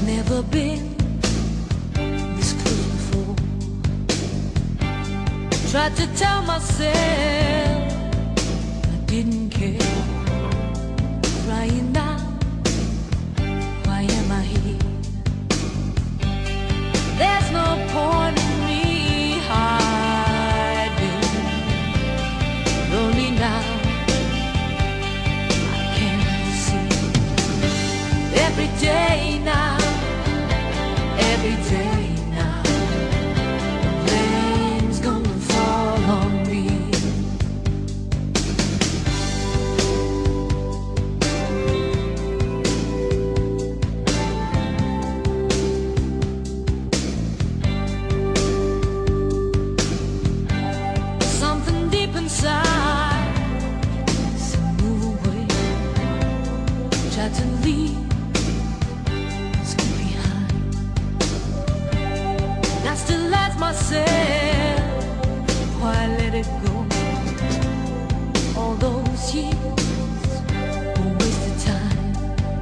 Never been this close before. Tried to tell myself I didn't care. Crying out, why am I here? There's no point in me hiding. Lonely now, I can see. Every day now, every day now, rain's gonna fall on me. Something deep inside said move away. Tried to leave, I still ask myself, why let it go? All those years were wasted time.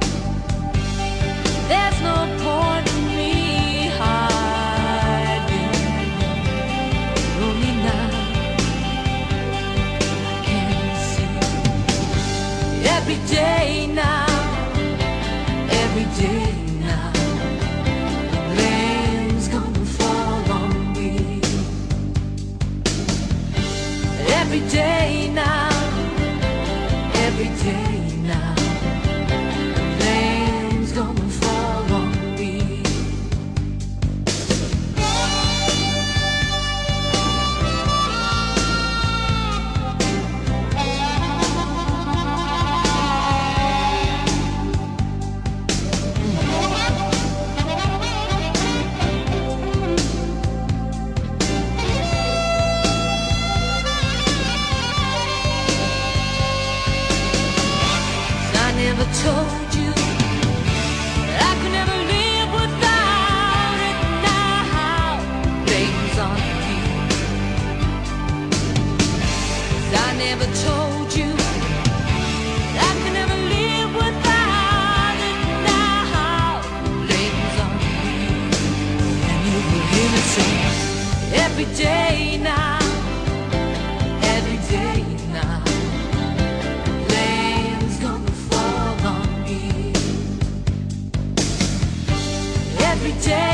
There's no point in me hiding. Only now I can see. Every day now, every day now, every day now, every day now, rain's gonna fall on me. I never told you that I could never live without it. Now rain's on me. I never told you that I could never live without it. Now rain's on me. And you will hear me say every day now, every day now, every day.